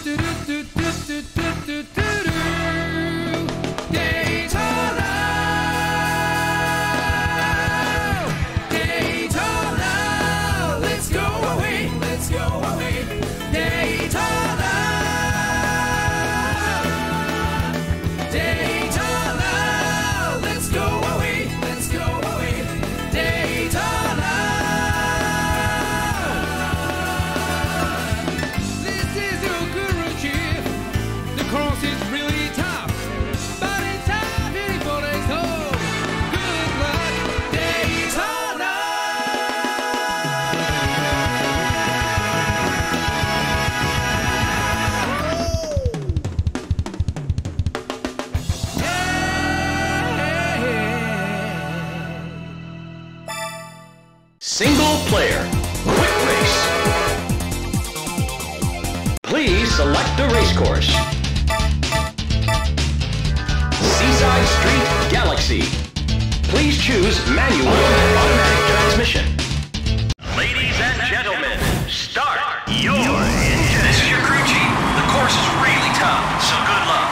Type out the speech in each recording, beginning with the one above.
Single player, quick race. Please select the race course. Seaside Street Galaxy. Please choose manual or automatic transmission. Ladies and gentlemen, start your engine. This is your crew chief. The course is really tough, so good luck.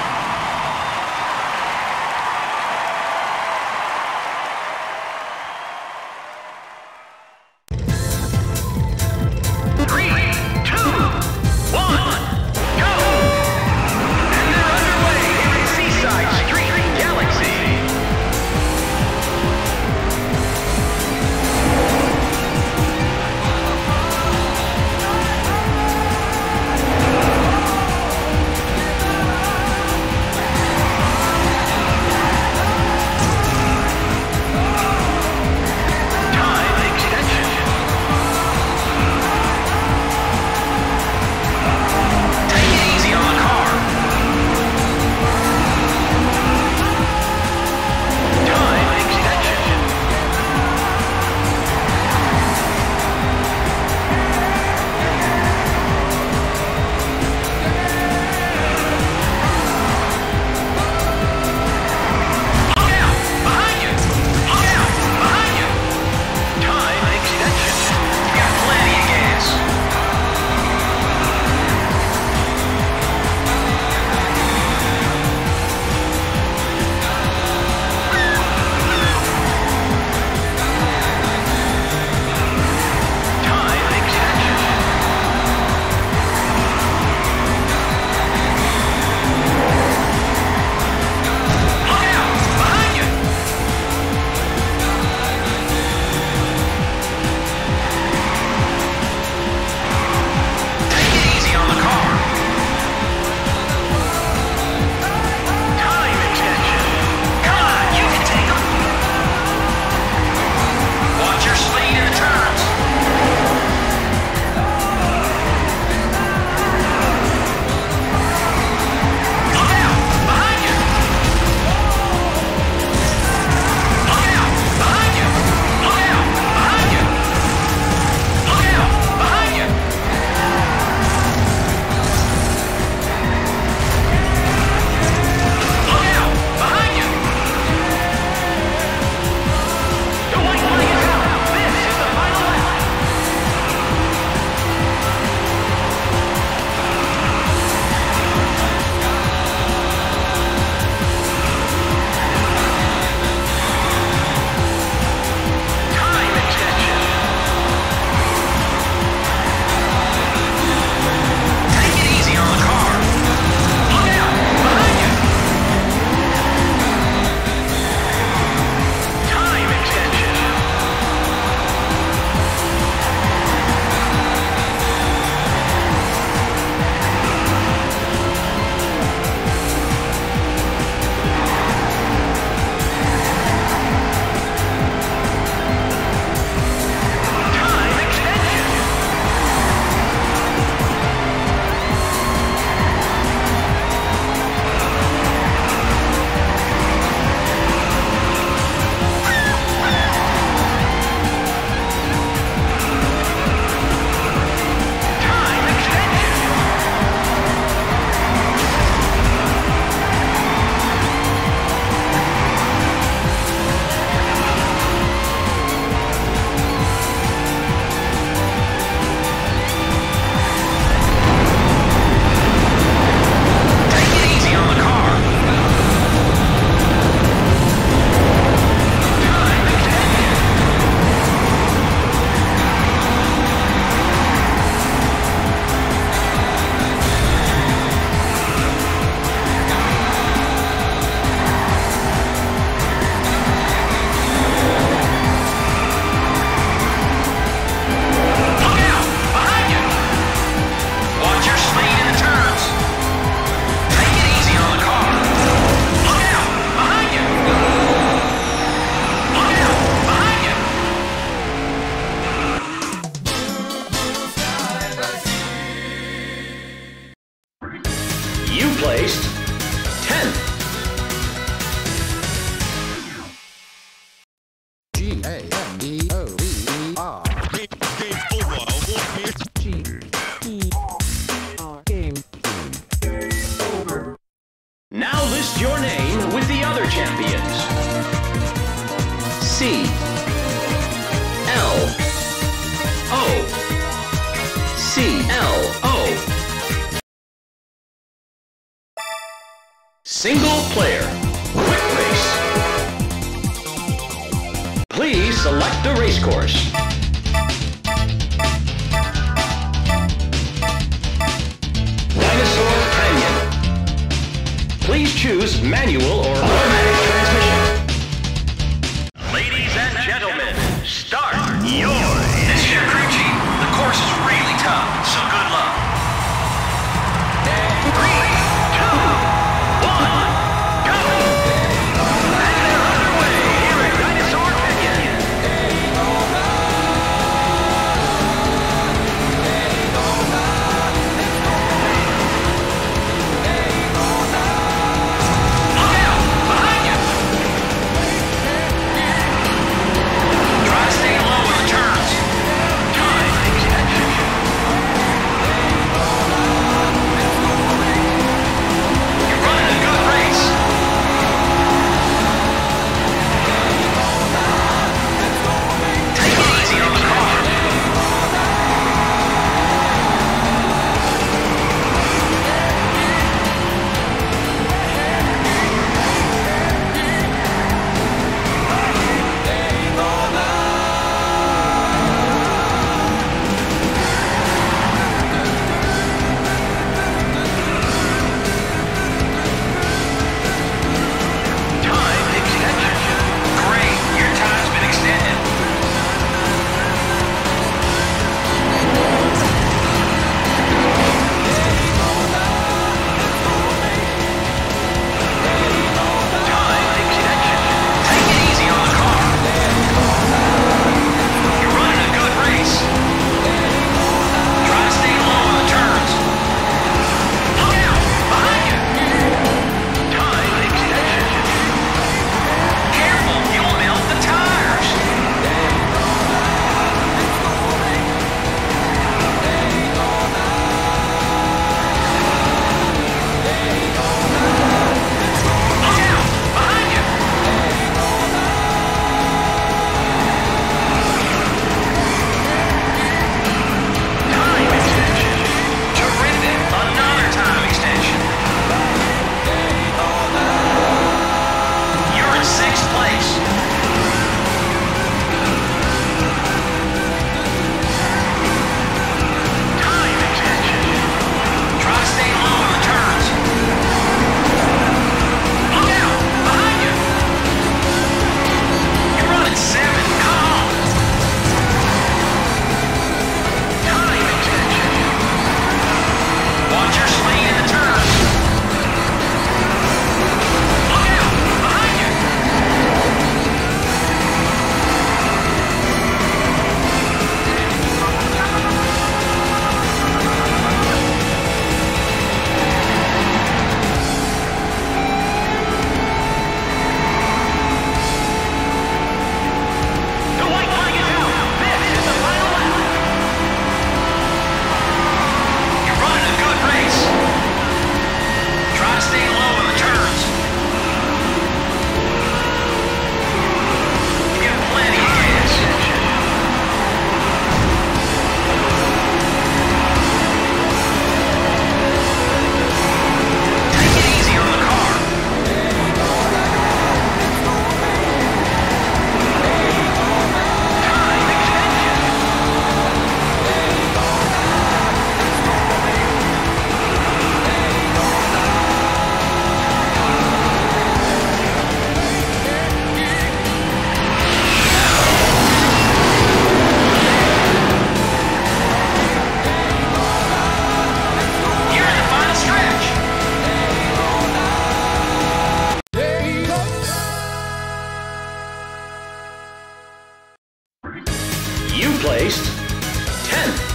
C L O C L O. Single player. Quick race. Please select a race course. Dinosaur Canyon. Please choose manual or automatic transmission. Ladies and gentlemen, start your... This is your crew chief. The course is really tough, so good luck. 3, 2, 1, go! And they're underway here at Dinosaur Canyon. Look out! Behind you! Try to stay low in the turns. Time extension. You're running a good race. Take it easy on the car. Time extension. Great, your time's been extended. Time extension. Take it easy on the car. You're running a good race. Try to stay low on the turns. Look out! Behind you! Time extension. Careful, you'll melt the tires. Look out! Behind you! Time extension. Terrific. Another time extension. You're in 6th place. Time extension. Try to stay low on the turns. Look out! Behind you! You're running 7. Come on! Time extension. Watch your swing in the turns. Look out! Behind you! The white flag is out. This is the final lap. You're running a good race. Try to stay low in the turns. You get plenty of gas. Take it easy on the car. Time extension. You're in the final stretch. You placed 10th.